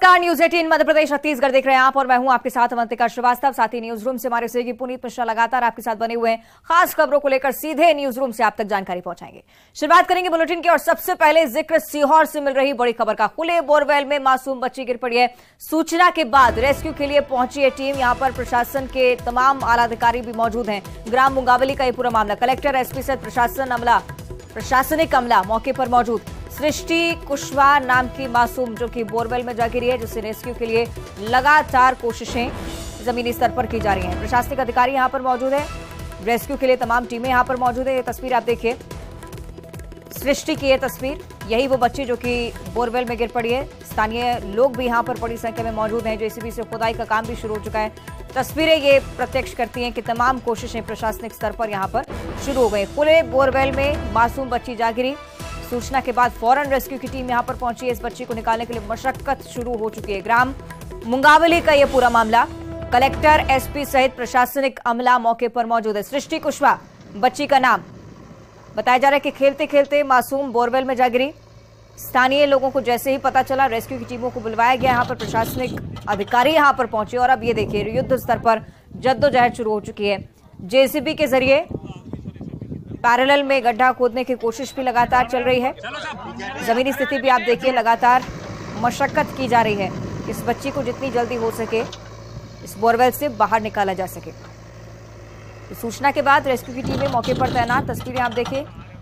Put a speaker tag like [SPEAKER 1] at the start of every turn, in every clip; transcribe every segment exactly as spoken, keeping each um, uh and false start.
[SPEAKER 1] नमस्कार, न्यूज अठारह मध्य प्रदेश छत्तीसगढ़ देख रहे हैं आप और मैं हूं आपके साथ अवंतिका श्रीवास्तव। साथ ही न्यूज रूम से हमारे सहयोगी पुनीत मिश्रा लगातार आपके साथ बने हुए हैं। खास खबरों को लेकर सीधे न्यूज रूम से आप तक जानकारी पहुंचाएंगे। शुरुआत करेंगे बुलेटिन की और सबसे पहले जिक्र सीहोर से मिल रही बड़ी खबर का। खुले बोरवेल में मासूम बच्ची गिर पड़ी है। सूचना के बाद रेस्क्यू के लिए पहुंची है टीम। यहां पर प्रशासन के तमाम आला अधिकारी भी मौजूद हैं। ग्राम मुंगावली का यह पूरा मामला, कलेक्टर, एसपी सहित प्रशासन अमला प्रशासनिक अमला मौके पर मौजूद। सृष्टि कुशवाहा नाम की मासूम जो कि बोरवेल में जा गिरी है, जिसे रेस्क्यू के लिए लगातार कोशिशें जमीनी स्तर पर की जा रही हैं। प्रशासनिक अधिकारी यहां पर मौजूद है। रेस्क्यू के लिए तमाम टीमें यहां पर मौजूद है। ये तस्वीर आप देखिए, सृष्टि की ये तस्वीर, यही वो बच्ची जो कि बोरवेल में गिर पड़ी है। स्थानीय लोग भी यहां पर बड़ी संख्या में मौजूद हैं। जेसीबी से खुदाई का काम भी शुरू हो चुका है। तस्वीरें ये प्रत्यक्ष करती हैं कि तमाम कोशिशें प्रशासनिक स्तर पर यहां पर शुरू हो गई। खुले बोरवेल में मासूम बच्ची जा गिरी। सूचना के बाद फौरन रेस्क्यू की टीम यहां पर पहुंची है। इस बच्ची को निकालने के लिए मशक्कत शुरू हो चुकी है। ग्राम मुंगावली का यह पूरा मामला, कलेक्टर, एसपी सहित प्रशासनिक अमला मौके पर मौजूद है। सृष्टि कुशवाहा बच्ची का नाम बताया जा रहा है कि खेलते खेलते मासूम बोरवेल में जा गिरी। स्थानीय लोगों को जैसे ही पता चला, रेस्क्यू की टीमों को बुलवाया गया। यहाँ पर प्रशासनिक अधिकारी यहाँ पर पहुंचे और अब ये देखिए युद्ध स्तर पर जद्दोजहद शुरू हो चुकी है। जेसीबी के जरिए पैरेलल में गड्ढा खोदने की कोशिश भी लगातार चल रही है। जमीनी स्थिति भी आप देखिए, लगातार मशक्कत की जा रही है। इस बच्ची को जितनी जल्दी हो सके इस बोरवेल से बाहर निकाला जा सके। तो सूचना के बाद रेस्क्यू की टीमें मौके पर तैनात। तस्वीरें आप देखिए,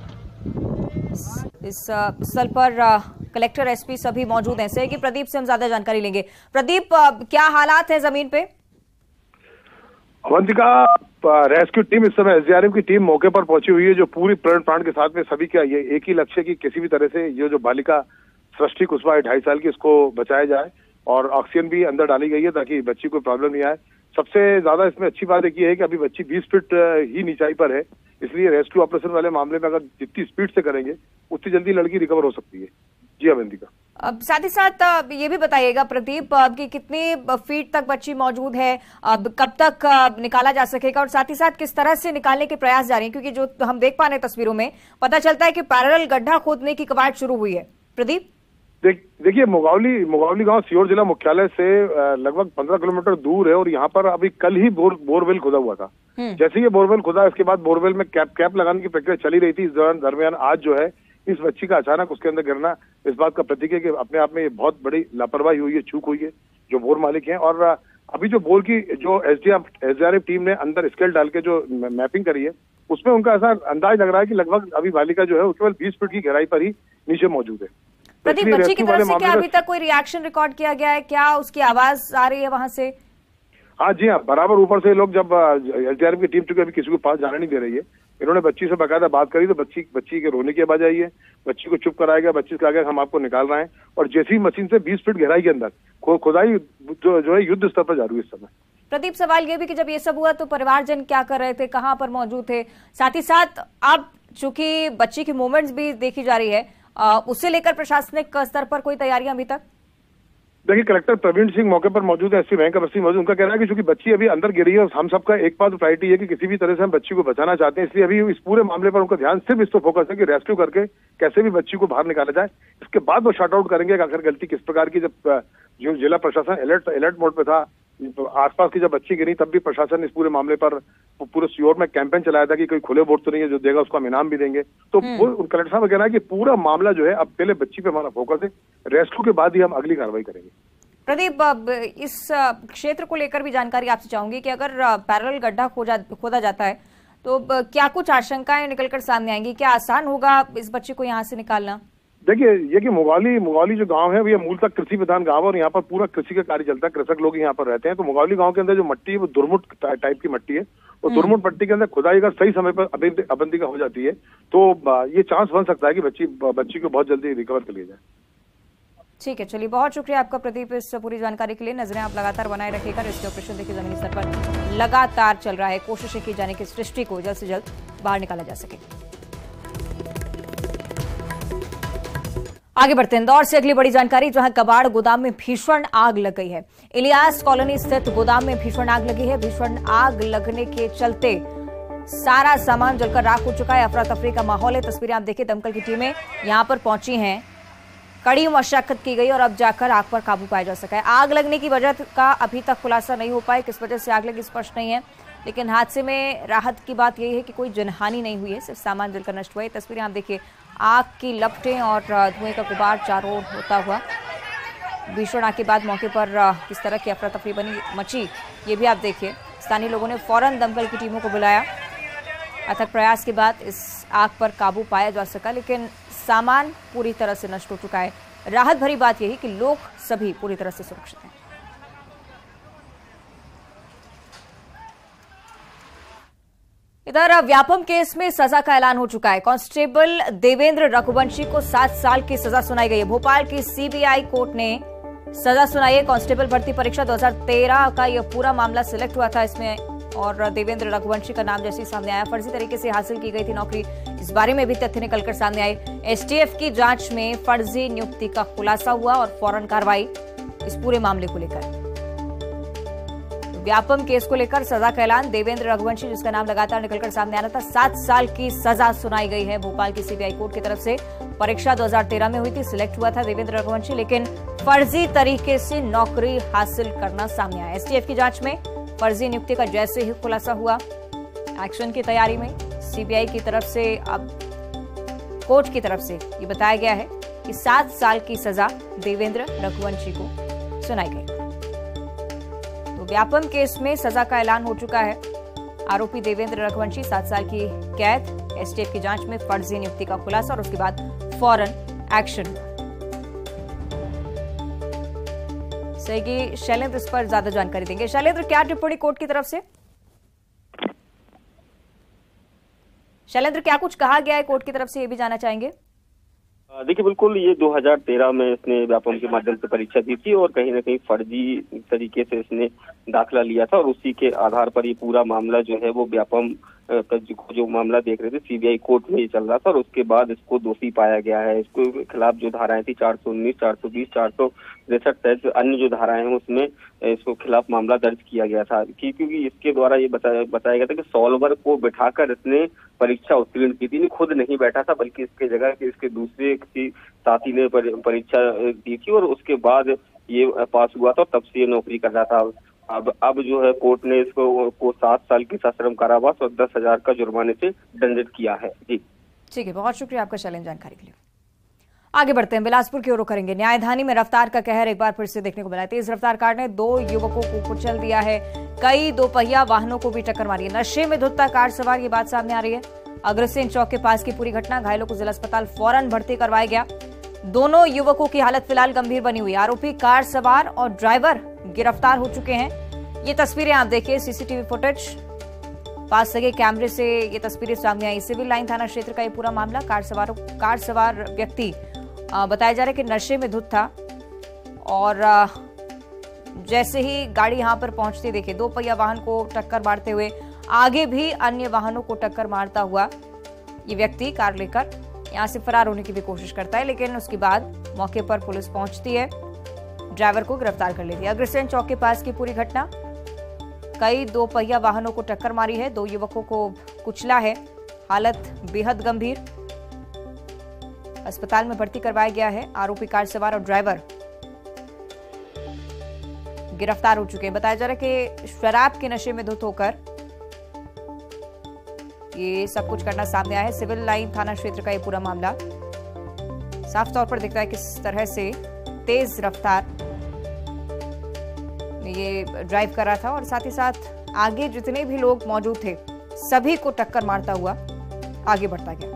[SPEAKER 1] इस स्थल पर कलेक्टर, एसपी सभी मौजूद हैं। सहयोगी प्रदीप से हम ज्यादा जानकारी लेंगे। प्रदीप, क्या हालात है जमीन पे?
[SPEAKER 2] अवंतिका, रेस्क्यू टीम इस समय एसडीआरएफ की टीम मौके पर पहुंची हुई है, जो पूरी प्रण प्राण के साथ में सभी का ये एक ही लक्ष्य की किसी भी तरह से ये जो बालिका सृष्टि कुशवाहा ढाई साल की, इसको बचाया जाए। और ऑक्सीजन भी अंदर डाली गई है ताकि बच्ची को प्रॉब्लम नहीं आए। सबसे ज्यादा इसमें अच्छी बात एक ये है कि अभी बच्ची बीस फीट ही नीचाई पर है, इसलिए रेस्क्यू ऑपरेशन वाले मामले में अगर जितनी स्पीड से करेंगे उतनी जल्दी लड़की रिकवर हो सकती है। जी अवंतिका,
[SPEAKER 1] अब साथ ही साथ ये भी बताइएगा प्रदीप कि कितनी फीट तक बच्ची मौजूद है, अब कब तक निकाला जा सकेगा और साथ ही साथ किस तरह से निकालने के प्रयास जारी हैं, क्योंकि जो हम देख पा रहे हैं तस्वीरों में पता चलता है कि पैरेलल गड्ढा खोदने की कवायद शुरू हुई है। प्रदीप,
[SPEAKER 2] देख देखिए मुगावली मुगावली गांव सीहोर जिला मुख्यालय से लगभग पंद्रह किलोमीटर दूर है और यहाँ पर अभी कल ही बोर बोरवेल खुदा हुआ था। जैसे ही बोरवेल खुदा, इसके बाद बोरवेल में कैप कैप लगाने की प्रक्रिया चली रही थी। इस दौरान दरमियान आज जो है इस बच्ची का अचानक उसके अंदर गिरना इस बात का प्रतीक है कि अपने आप में ये बहुत बड़ी लापरवाही हुई है, चूक हुई है जो बोर मालिक हैं। और अभी जो बोर की जो एसडीआरएफ टीम ने अंदर स्केल डाल के जो मैपिंग करी है, उसमें उनका ऐसा अंदाज लग रहा है कि लगभग अभी बालिका जो है वो केवल बीस फीट की गहराई पर ही नीचे मौजूद है।
[SPEAKER 1] प्रदीप, बच्ची की तरफ से क्या अभी तक कोई रिएक्शन रिकॉर्ड किया गया है? क्या उसकी आवाज आ रही है वहां से?
[SPEAKER 2] हाँ जी हाँ, बराबर ऊपर से लोग, जब एसडीआरएफ की टीम चूंकि अभी किसी को पास जाने नहीं दे रही है, इन्होंने बच्ची से बाकायदा बात करी तो बच्ची बच्ची के रोने की आवाज आई है। बच्ची को चुप कराया गया, बच्ची से कहा गया हम आपको निकाल रहे हैं। और जैसी मशीन से बीस फीट गहराई के अंदर खुदाई जो जो है युद्ध स्तर पर जारी है इस समय।
[SPEAKER 1] प्रदीप, सवाल ये भी कि जब ये सब हुआ तो परिवारजन क्या कर रहे थे, कहाँ पर मौजूद थे? साथ ही साथ अब चूंकि बच्ची की मूवमेंट्स भी देखी जा रही है, उससे लेकर प्रशासनिक स्तर पर कोई तैयारियां अभी तक?
[SPEAKER 2] देखिए, कलेक्टर प्रवीण सिंह मौके पर मौजूद है, एसपी मयंक अवस्थी मौजूद। उनका कहना है कि चूंकि बच्ची अभी अंदर गिरी है और हम सबका एक बात प्रायोरिटी है कि किसी भी तरह से हम बच्ची को बचाना चाहते हैं, इसलिए अभी इस पूरे मामले पर उनका ध्यान सिर्फ इस पर फोकस है कि रेस्क्यू करके कैसे भी बच्ची को बाहर निकाला जाए। इसके बाद वो शॉर्ट आउट करेंगे कि आखिर गलती किस प्रकार की। जब जो जिला प्रशासन अलर्ट अलर्ट मोड पे था, आसपास की जब बच्ची गिरी तब भी प्रशासन इस पूरे मामले पर पूरे सीहोर में कैंपेन चलाया था कि कोई खुले बोर्ड तो नहीं है, जो देगा उसको हम इनाम भी देंगे। तो वो कलेक्टर साहब का कहना है कि पूरा मामला जो है अब पहले बच्ची पे हमारा फोकस है, रेस्क्यू के बाद ही हम अगली कार्रवाई करेंगे।
[SPEAKER 1] प्रदीप, इस क्षेत्र को लेकर भी जानकारी आपसे चाहूंगी कि अगर पैरेलल गड्ढा खोजा खोदा जाता है तो क्या कुछ आशंकाएं निकलकर सामने आएंगी? क्या आसान होगा इस बच्चे को यहाँ से निकालना?
[SPEAKER 2] देखिए, ये कि मुगावली मुगावली जो गांव है वो मूलतः कृषि प्रधान गांव है और यहाँ पर पूरा कृषि का कार्य चलता है, कृषक लोग यहाँ पर रहते हैं। तो मुगावली गांव के अंदर जो मट्टी है वो दुर्मुट टाइप की मट्टी है और दुर्मुट मट्टी के अंदर खुदाई अगर सही समय पर अबंदिका हो जाती है तो ये चांस बन सकता है कि बच्ची बच्ची को बहुत जल्दी रिकवर कर लिया जाए।
[SPEAKER 1] ठीक है, चलिए, बहुत शुक्रिया आपका प्रदीप इस पूरी जानकारी के लिए। नजरें आप लगातार बनाए रखिएगा। रेस्क्यू ऑपरेशन देखिए जमीनी स्तर पर लगातार चल रहा है। कोशिशें की जाने की सृष्टि को जल्द से जल्द बाहर निकाला जा सके। आगे बढ़ते हैं इंदौर से अगली बड़ी जानकारी, जहां कबाड़ गोदाम में भीषण आग लग गई है। इलियास कॉलोनी स्थित गोदाम में भीषण आग लगी है। भीषण आग लगने के चलते सारा सामान जलकर राख हो चुका है। अफरा तफरी का माहौल है। तस्वीरें आप देखिए, दमकल की टीमें यहां पर पहुंची हैं। कड़ी मशक्कत की गई और अब जाकर आग पर काबू पाया जा सका है। आग लगने की वजह का अभी तक खुलासा नहीं हो पाया, किस वजह से आग लगी स्पष्ट नहीं है, लेकिन हादसे में राहत की बात यही है कि कोई जनहानि नहीं हुई है, सिर्फ सामान जलकर नष्ट हुआ है। तस्वीरें आप देखिए, आग की लपटें और धुएं का गुबार चारों ओर होता हुआ। भीषण आग के बाद मौके पर किस तरह की अफरा तफरी बनी मची, ये भी आप देखिए। स्थानीय लोगों ने फौरन दमकल की टीमों को बुलाया। अथक प्रयास के बाद इस आग पर काबू पाया जा सका, लेकिन सामान पूरी तरह से नष्ट हो चुका है। राहत भरी बात यही कि लोग सभी पूरी तरह से सुरक्षित हैं। इधर व्यापम केस में सजा का ऐलान हो चुका है। कांस्टेबल देवेंद्र रघुवंशी को सात साल की सजा सुनाई गई है। भोपाल की सीबीआई कोर्ट ने सजा सुनाई है। कांस्टेबल भर्ती परीक्षा दो हज़ार तेरह का यह पूरा मामला सिलेक्ट हुआ था इसमें, और देवेंद्र रघुवंशी का नाम जैसे ही सामने आया, फर्जी तरीके से हासिल की गई थी नौकरी, इस बारे में भी तथ्य निकलकर सामने आए। एसटीएफ की जांच में फर्जी नियुक्ति का खुलासा हुआ और फौरन कार्रवाई इस पूरे मामले को लेकर। व्यापम केस को लेकर सजा का ऐलान, देवेंद्र रघुवंशी जिसका नाम लगातार निकलकर सामने आ रहा था, सात साल की सजा सुनाई गई है भोपाल की सीबीआई कोर्ट की तरफ से। परीक्षा दो हज़ार तेरह में हुई थी, सिलेक्ट हुआ था देवेंद्र रघुवंशी, लेकिन फर्जी तरीके से नौकरी हासिल करना सामने आया। एसटीएफ की जांच में फर्जी नियुक्ति का जैसे ही खुलासा हुआ, एक्शन की तैयारी में सीबीआई की तरफ से, अब कोर्ट की तरफ से ये बताया गया है कि सात साल की सजा देवेंद्र रघुवंशी को सुनाई गई। तो व्यापम केस में सजा का ऐलान हो चुका है। आरोपी देवेंद्र रघुवंशी सात साल की कैद, एसटीएफ की जांच में फर्जी नियुक्ति का खुलासा और उसके बाद फौरन एक्शन। सही, शैलेंद्र इस पर ज्यादा जानकारी देंगे। शैलेंद्र, क्या टिप्पणी कोर्ट की तरफ से? शैलेंद्र, क्या कुछ कहा गया है कोर्ट की तरफ से, ये भी जानना चाहेंगे।
[SPEAKER 3] देखिए, बिल्कुल ये दो हज़ार तेरह में इसने व्यापम के माध्यम से परीक्षा दी थी और कहीं ना कहीं फर्जी तरीके से इसने दाखिला लिया था, और उसी के आधार पर ये पूरा मामला जो है वो व्यापम का जो मामला देख रहे थे सीबीआई कोर्ट में ही चल रहा था, और उसके बाद इसको दोषी पाया गया है। इसको खिलाफ जो धाराएं थी चार सौ उन्नीस, चार सौ बीस, चार सौ तिरसठ तहत अन्य जो धाराएं हैं उसमें इसको खिलाफ मामला दर्ज किया गया था, क्योंकि इसके द्वारा ये बताया बताया गया था कि सॉल्वर को बिठाकर इसने परीक्षा उत्तीर्ण की थी। खुद नहीं बैठा था, बल्कि इसके जगह के इसके दूसरे किसी साथी ने परीक्षा दी थी और उसके बाद ये पास हुआ था, तब से ये नौकरी कर रहा था। अब अब जो है कोर्ट ने इसको को सात साल की सश्रम कारावास और दस हजार का जुर्माने से दंडित किया है। जी
[SPEAKER 1] ठीक है, बहुत शुक्रिया आपका शैलेंद्र जानकारी के लिए। आगे बढ़ते हैं, बिलासपुर की ओर करेंगे। न्यायधानी में रफ्तार का कहर एक बार फिर से देखने को मिला है। तेज रफ्तार कार ने दो युवकों को कुचल दिया है, कई दोपहिया वाहनों को भी टक्कर मारी है। नशे में धुतता कार सवार, ये बात सामने आ रही है। अग्रसेन चौक के पास की पूरी घटना, घायलों को जिला अस्पताल फौरन भर्ती करवाया गया। दोनों युवकों की हालत फिलहाल गंभीर बनी हुई। आरोपी कार सवार और ड्राइवर गिरफ्तार हो चुके हैं। ये तस्वीरें आप देखिए, सीसीटीवी फुटेज, पास लगे कैमरे से ये तस्वीरें सामने आई। सिविल लाइन थाना क्षेत्र का ये पूरा मामला। कार सवारों कार सवार व्यक्ति बताया जा रहा है कि नशे में धुत था, और जैसे ही गाड़ी यहां पर पहुंचती, देखिए दो पहिया वाहन को टक्कर मारते हुए आगे भी अन्य वाहनों को टक्कर मारता हुआ ये व्यक्ति कार लेकर यहां से फरार होने की भी कोशिश करता है, लेकिन उसके बाद मौके पर पुलिस पहुंचती है, ड्राइवर को गिरफ्तार कर लेती है। अग्रसेन चौक के पास की पूरी घटना, कई दो पहिया वाहनों को टक्कर मारी है, दो युवकों को कुचला है, हालत बेहद गंभीर, अस्पताल में भर्ती करवाया गया है। आरोपी कार सवार और ड्राइवर गिरफ्तार हो चुके हैं। बताया जा रहा है कि शराब के नशे में धुत होकर ये सब कुछ करना सामने आया है। सिविल लाइन थाना क्षेत्र का ये पूरा मामला साफ तौर पर दिखता है किस तरह से तेज रफ्तार में ये ड्राइव कर रहा था, और साथ ही साथ आगे जितने भी लोग मौजूद थे सभी को टक्कर मारता हुआ आगे बढ़ता गया।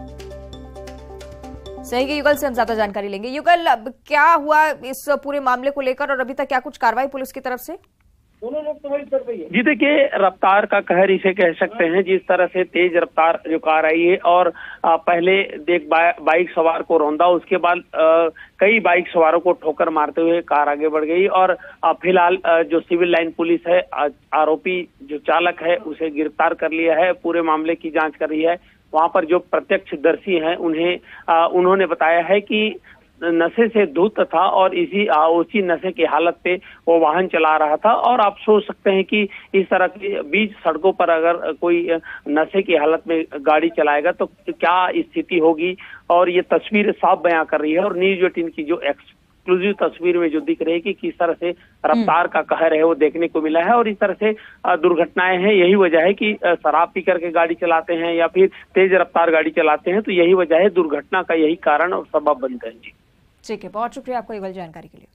[SPEAKER 1] सही, युगल से हम ज्यादा जानकारी लेंगे। युगल, क्या हुआ इस पूरे मामले को लेकर और अभी तक क्या कुछ कार्रवाई पुलिस की तरफ से?
[SPEAKER 4] दोनों लोग तो वही कर रही है। जी देखिए, रफ्तार का कहर इसे कह सकते हैं। जिस तरह से तेज रफ्तार जो कार आई है और आ, पहले देख बा, बाइक सवार को रौंदा, उसके बाद आ, कई बाइक सवारों को ठोकर मारते हुए कार आगे बढ़ गई, और फिलहाल जो सिविल लाइन पुलिस है, आ, आरोपी जो चालक है उसे गिरफ्तार कर लिया है, पूरे मामले की जाँच कर रही है। वहां पर जो प्रत्यक्षदर्शी हैं उन्हें आ, उन्होंने बताया है कि नशे से धुत था और इसी उसी नशे की हालत पे वो वाहन चला रहा था। और आप सोच सकते हैं कि इस तरह के बीच सड़कों पर अगर कोई नशे की हालत में गाड़ी चलाएगा तो क्या स्थिति होगी। और ये तस्वीर साफ बयां कर रही है। और न्यूज़ एटीन की जो एक्सक्लूसिव तस्वीर में जो दिख रही है कि किस तरह से रफ्तार का कहर है वो देखने को मिला है। और इस तरह से दुर्घटनाएं हैं, यही वजह है कि शराब पी करके गाड़ी चलाते हैं या फिर तेज रफ्तार गाड़ी चलाते हैं, तो यही वजह है, दुर्घटना का यही कारण और सबब बनता है। जी
[SPEAKER 1] ठीक है, बहुत शुक्रिया आपको ये जानकारी के लिए।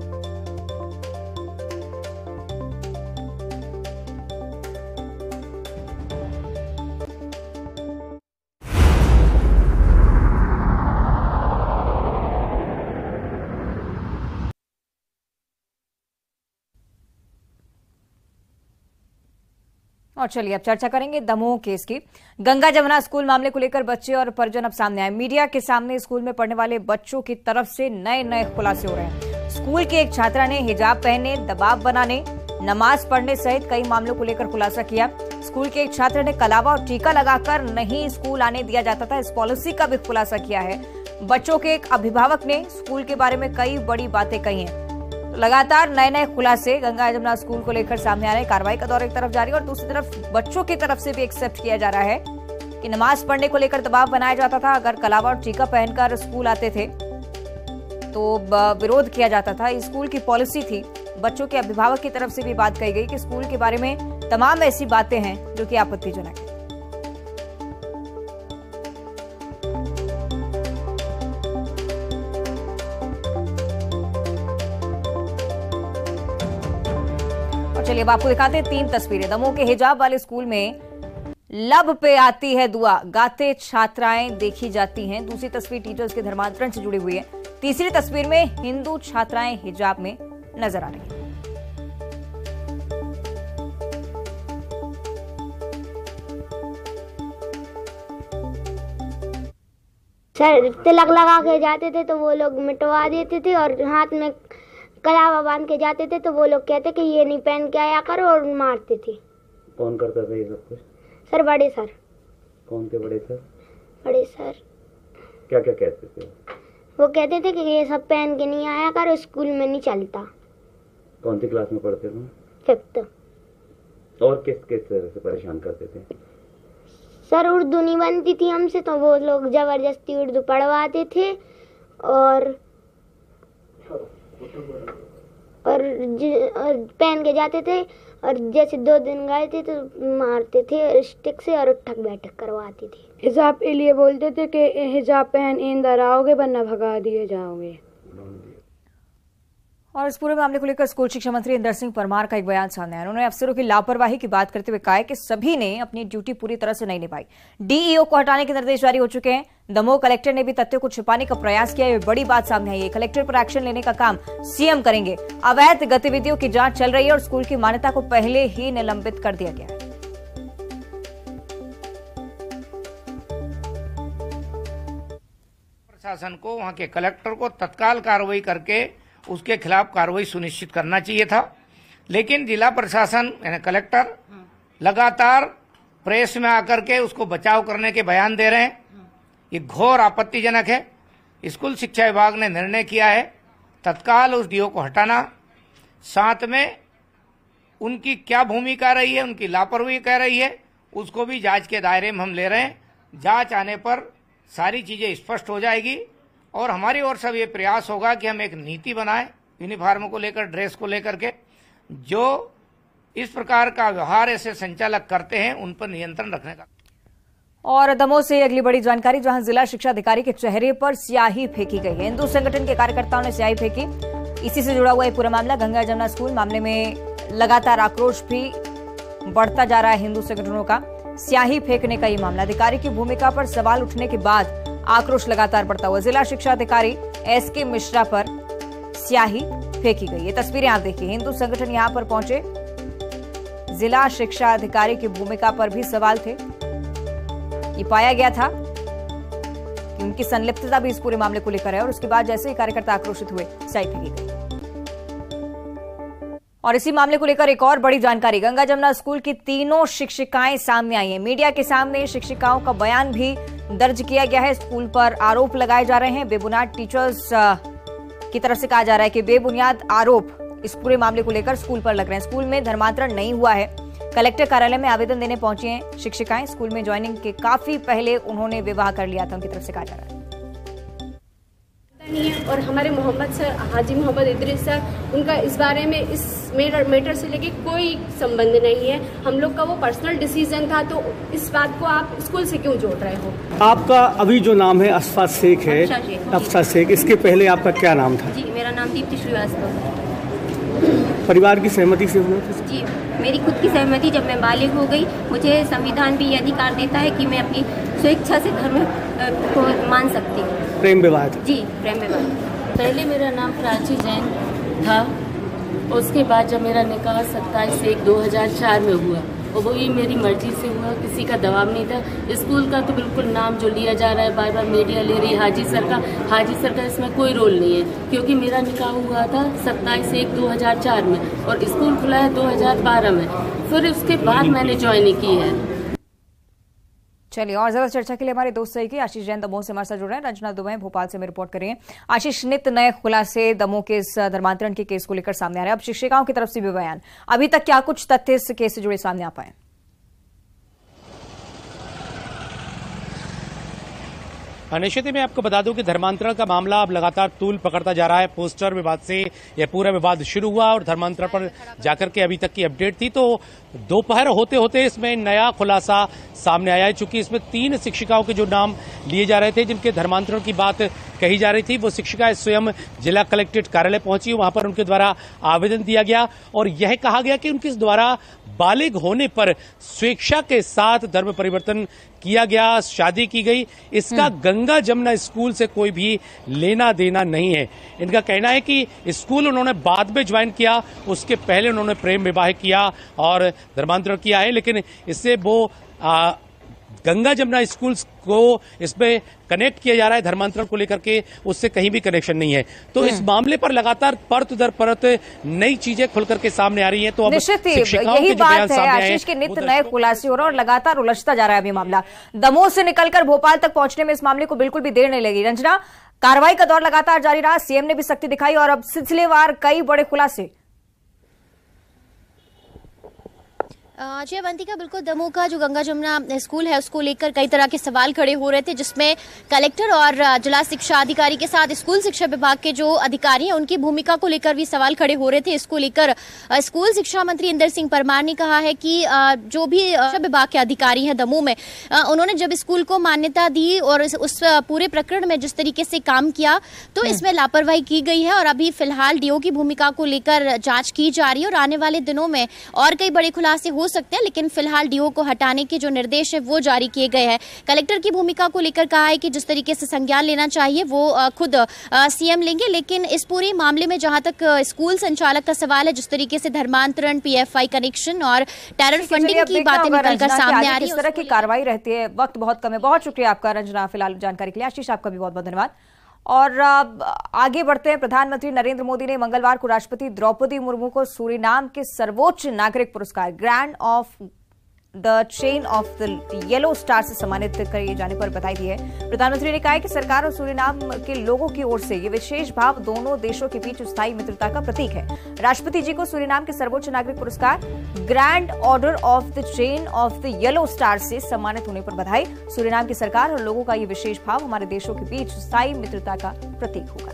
[SPEAKER 1] और चलिए अब चर्चा करेंगे दमोह केस की। गंगा जमुना स्कूल मामले को लेकर बच्चे और परिजन अब सामने आए। मीडिया के सामने स्कूल में पढ़ने वाले बच्चों की तरफ से नए नए खुलासे हो रहे हैं। स्कूल की एक छात्रा ने हिजाब पहनने, दबाव बनाने, नमाज पढ़ने सहित कई मामलों को लेकर खुलासा किया। स्कूल के एक छात्र ने कलावा और टीका लगाकर नहीं स्कूल आने दिया जाता था, इस पॉलिसी का भी खुलासा किया है। बच्चों के एक अभिभावक ने स्कूल के बारे में कई बड़ी बातें कही हैं। लगातार नए नए खुलासे गंगा जमुना स्कूल को लेकर सामने आ रहे हैं। कार्रवाई का दौर एक तरफ जारी और दूसरी तरफ बच्चों की तरफ से भी एक्सेप्ट किया जा रहा है कि नमाज पढ़ने को लेकर दबाव बनाया जाता था। अगर कलावा और टीका पहनकर स्कूल आते थे तो विरोध किया जाता था। स्कूल की पॉलिसी थी। बच्चों के अभिभावक की तरफ से भी बात कही गई कि स्कूल के बारे में तमाम ऐसी बातें हैं जो कि आपत्तिजनक है। चलिए अब आपको दिखाते हैं तीन तस्वीरें। दमोह के हिजाब वाले स्कूल में लब पे आती है दुआ, गाते छात्राएं देखी जाती हैं। दूसरी तस्वीर टीचर्स के धर्मांतरण से जुड़ी हुई है। तीसरी तस्वीर में हिंदू छात्राएं हिजाब में नजर आ रही हैं।
[SPEAKER 5] सर तिलक लगा के जाते थे तो वो लोग मिटवा देते थे और हाथ में कलावा बांध के जाते थे तो वो लोग कहते कि ये नहीं पहन के आया करो और मारते थे।
[SPEAKER 6] कौन करता था ये सब कुछ?
[SPEAKER 5] सर बड़े सर।
[SPEAKER 6] कौन थे बड़े सर?
[SPEAKER 5] बड़े सर
[SPEAKER 6] क्या क्या कहते थे?
[SPEAKER 5] वो कहते थे कि ये सब पहन के नहीं आया करो, स्कूल में नहीं चलता।
[SPEAKER 6] कौन सी क्लास में पढ़ते थे?
[SPEAKER 5] फिफ्थ।
[SPEAKER 6] और किस किस तरह से परेशान करते थे?
[SPEAKER 5] सर उर्दू नहीं बनती थी हमसे तो वो लोग जबरदस्ती उर्दू पढ़वाते थे और और, और पहन के जाते थे और जैसे दो दिन गए थे तो मारते थे स्टिक से और उठक बैठक करवाती थी।
[SPEAKER 7] हिजाब के लिए बोलते थे कि हिजाब पहन इंदर आओगे वरना भगा दिए जाओगे।
[SPEAKER 1] और इस पूरे मामले को लेकर स्कूल शिक्षा मंत्री इंदर सिंह परमार का एक बयान सामने आया। उन्होंने अफसरों की लापरवाही की बात करते हुए कहा कि सभी ने अपनी ड्यूटी पूरी तरह से नहीं निभाई। डीईओ को हटाने के निर्देश जारी हो चुके हैं। दमोह कलेक्टर ने भी तथ्यों को छिपाने का प्रयास किया। ये बड़ी बात सामने आई है। कलेक्टर पर एक्शन लेने का काम सीएम करेंगे। अवैध गतिविधियों की जांच चल रही है और स्कूल की मान्यता को पहले ही निलंबित कर दिया गया है।
[SPEAKER 8] प्रशासन को, वहां के कलेक्टर को तत्काल कार्रवाई करके उसके खिलाफ कार्रवाई सुनिश्चित करना चाहिए था। लेकिन जिला प्रशासन यानी कलेक्टर लगातार प्रेस में आकर के उसको बचाव करने के बयान दे रहे हैं। ये घोर आपत्तिजनक है। स्कूल शिक्षा विभाग ने निर्णय किया है तत्काल उस डीओ को हटाना। साथ में उनकी क्या भूमिका रही है, उनकी लापरवाही कह रही है, उसको भी जांच के दायरे में हम ले रहे हैं। जांच आने पर सारी चीजें स्पष्ट हो जाएगी और हमारी ओर से ये प्रयास होगा कि हम एक नीति बनाएं यूनिफॉर्म को लेकर, ड्रेस को लेकर के। जो इस प्रकार का व्यवहार ऐसे संचालक करते हैं उन पर नियंत्रण रखने का।
[SPEAKER 1] और दमोह से अगली बड़ी जानकारी, जहां जिला शिक्षा अधिकारी के चेहरे पर स्याही फेंकी गई है। हिंदू संगठन के कार्यकर्ताओं ने स्याही फेंकी। इसी से जुड़ा हुआ ये पूरा मामला। गंगा जमुना स्कूल मामले में लगातार आक्रोश भी बढ़ता जा रहा है हिंदू संगठनों का। स्याही फेंकने का ये मामला, अधिकारी की भूमिका पर सवाल उठने के बाद आक्रोश लगातार बढ़ता हुआ। जिला शिक्षा अधिकारी एस के मिश्रा पर स्याही फेंकी गई। ये तस्वीरें आप देखिए। हिंदू संगठन यहां पर पहुंचे। जिला शिक्षा अधिकारी की भूमिका पर भी सवाल थे। ये पाया गया था कि उनकी संलिप्तता भी इस पूरे मामले को लेकर है और उसके बाद जैसे ही कार्यकर्ता आक्रोशित हुए, स्याही फेंकी गई। और इसी मामले को लेकर एक और बड़ी जानकारी, गंगा जमुना स्कूल की तीनों शिक्षिकाएं सामने आई हैं। मीडिया के सामने शिक्षिकाओं का बयान भी दर्ज किया गया है। स्कूल पर आरोप लगाए जा रहे हैं बेबुनियाद। टीचर्स की तरफ से कहा जा रहा है कि बेबुनियाद आरोप इस पूरे मामले को लेकर स्कूल पर लग रहे हैं। स्कूल में धर्मांतरण नहीं हुआ है। कलेक्टर कार्यालय में आवेदन देने पहुंची हैं शिक्षिकाएं। स्कूल में ज्वाइनिंग के काफी पहले उन्होंने विवाह कर लिया था, उनकी तरफ से कहा जा रहा है।
[SPEAKER 9] नहीं है और हमारे मोहम्मद सर, हाजी मोहम्मद इदरीस सर, उनका इस बारे में इस मैटर से लेके कोई संबंध नहीं है। हम लोग का वो पर्सनल डिसीजन था, तो इस बात को आप स्कूल से क्यों जोड़ रहे हो?
[SPEAKER 10] आपका अभी जो नाम है अफसा शेख है, अफसा शेख, इसके पहले आपका क्या नाम था?
[SPEAKER 11] जी, मेरा नाम दीप्ति श्रीवास्तव।
[SPEAKER 10] परिवार की सहमति से हुआ था?
[SPEAKER 11] जी, मेरी खुद की सहमति। जब मैं बालिग हो गई, मुझे संविधान भी ये अधिकार देता है कि मैं अपनी स्वेच्छा से धर्म को मान सकती हूँ।
[SPEAKER 10] प्रेम विवाद?
[SPEAKER 11] जी, प्रेम विवाद।
[SPEAKER 12] पहले मेरा नाम प्राची जैन था। उसके बाद जब मेरा निकाह सत्ताईस एक दो हज़ार चार में हुआ, और वो भी मेरी मर्जी से हुआ, किसी का दबाव नहीं था। स्कूल का तो बिल्कुल नाम जो लिया जा रहा है, बार बार मीडिया ले रही है हाजी सर का, हाजी सर का इसमें कोई रोल नहीं है, क्योंकि मेरा निकाह हुआ था सत्ताईस एक दो हज़ार चार में और स्कूल खुला है दो हज़ार बारह में। फिर उसके बाद मैंने ज्वाइन की है।
[SPEAKER 1] चलिए, और ज्यादा चर्चा के लिए हमारे दोस्त सही आशीष जैन दमोह से हमारे साथ जुड़ रहे हैं। रंजना दुबे भोपाल से हमें रिपोर्ट कर रही हैं। आशीष, नित नए खुलासे दमोह के इस धर्मांतरण के केस को लेकर सामने आ रहे हैं। अब शिक्षिकाओं की तरफ से भी बयान, अभी तक क्या कुछ तथ्य इस केस से जुड़े सामने आ पाए?
[SPEAKER 13] निश्चित ही मैं आपको बता दूं कि धर्मांतरण का मामला अब लगातार तूल पकड़ता जा रहा है। पोस्टर विवाद से यह पूरा विवाद शुरू हुआ और धर्मांतरण पर जाकर के अभी तक की अपडेट थी, तो दोपहर होते होते इसमें नया खुलासा सामने आया है। चूंकि इसमें तीन शिक्षिकाओं के जो नाम लिए जा रहे थे, जिनके धर्मांतरण की बात कही जा रही थी, वो शिक्षिकाएं स्वयं जिला कलेक्ट्रेट कार्यालय पहुंची। वहां पर उनके द्वारा आवेदन दिया गया और यह कहा गया कि उनके द्वारा बालिग होने पर स्वेच्छा के साथ धर्म परिवर्तन किया गया, शादी की गई। इसका गंगा जमुना स्कूल से कोई भी लेना देना नहीं है। इनका कहना है कि स्कूल उन्होंने बाद में ज्वाइन किया, उसके पहले उन्होंने प्रेम विवाह किया और धर्मांतरण किया है, लेकिन इससे वो आ, गंगा जमुना स्कूल को इसमें कनेक्ट किया जा रहा है धर्मांतरण को लेकर के, उससे कहीं भी कनेक्शन नहीं है। तो इस मामले पर लगातार परत दर परत नई चीजें खुलकर के सामने आ रही हैं। तो अब
[SPEAKER 1] यही बात है आशीष के नित्य नए खुलासे हो रहे हैं और लगातार उलझता जा रहा है अभी मामला। दमोह से निकलकर भोपाल तक पहुंचने में इस मामले को बिल्कुल भी देर नहीं लगी। रंजना, कार्रवाई का दौर लगातार जारी रहा, सीएम ने भी सख्ती दिखाई और अब सिलसिलेवार कई बड़े खुलासे।
[SPEAKER 14] जी अवंतिका, बिल्कुल दमोह का जो गंगा जमुना स्कूल है उसको लेकर कई तरह के सवाल खड़े हो रहे थे, जिसमें कलेक्टर और जिला शिक्षा अधिकारी के साथ स्कूल शिक्षा विभाग के जो अधिकारी हैं उनकी भूमिका को लेकर भी सवाल खड़े हो रहे थे। इसको लेकर स्कूल शिक्षा मंत्री इंदर सिंह परमार ने कहा है कि जो भी शिक्षा विभाग के अधिकारी हैं दमोह में, उन्होंने जब स्कूल को मान्यता दी और उस पूरे प्रकरण में जिस तरीके से काम किया तो इसमें लापरवाही की गई है और अभी फिलहाल डीओ की भूमिका को लेकर जाँच की जा रही है और आने वाले दिनों में और कई बड़े खुलासे हो सकते हैं, लेकिन फिलहाल डीओ को हटाने के जो निर्देश है वो जारी किए गए हैं। कलेक्टर की भूमिका को लेकर कहा है कि जिस तरीके से संज्ञान लेना चाहिए वो खुद सीएम लेंगे, लेकिन इस पूरे मामले में जहां तक स्कूल संचालक का सवाल है, जिस तरीके से धर्मांतरण, पीएफआई कनेक्शन और टेरर फंडिंग की बातें निकलकर सामने आ रही है,
[SPEAKER 1] इस तरह की कार्रवाई रहती है। वक्त बहुत कम है। बहुत शुक्रिया आपका रंजना फिलहाल जानकारी के लिए। आशीष, आपका भी बहुत बहुत धन्यवाद। और आगे बढ़ते हैं। प्रधानमंत्री नरेंद्र मोदी ने मंगलवार को राष्ट्रपति द्रौपदी मुर्मू को सूरीनाम के सर्वोच्च नागरिक पुरस्कार grand of the chain of the yellow star से सम्मानित किए जाने पर बधाई दी है। प्रधानमंत्री ने कहा है कि सरकार और सूरीनाम के लोगों की ओर से ये विशेष भाव दोनों देशों के बीच स्थायी मित्रता का प्रतीक है। राष्ट्रपति जी को सूरीनाम के सर्वोच्च नागरिक पुरस्कार grand order of the chain of the yellow star से सम्मानित होने पर बधाई। सूरीनाम की सरकार और लोगों का ये विशेष भाव हमारे देशों के बीच स्थायी मित्रता का प्रतीक होगा।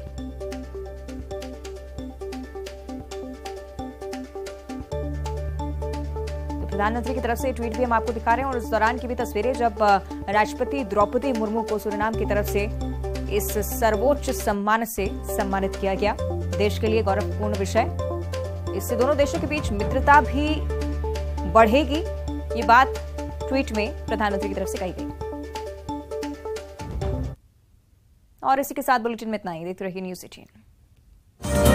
[SPEAKER 1] प्रधानमंत्री की तरफ से ट्वीट भी हम आपको दिखा रहे हैं और इस दौरान की भी तस्वीरें जब राष्ट्रपति द्रौपदी मुर्मू को सूरीनाम की तरफ से इस सर्वोच्च सम्मान से सम्मानित किया गया। देश के लिए गौरवपूर्ण विषय। इससे दोनों देशों के बीच मित्रता भी बढ़ेगी, ये बात ट्वीट में प्रधानमंत्री की तरफ से कही गई। और इसी के साथ बुलेटिन में इतना ही। देखते रहिए न्यूज़ एटीन।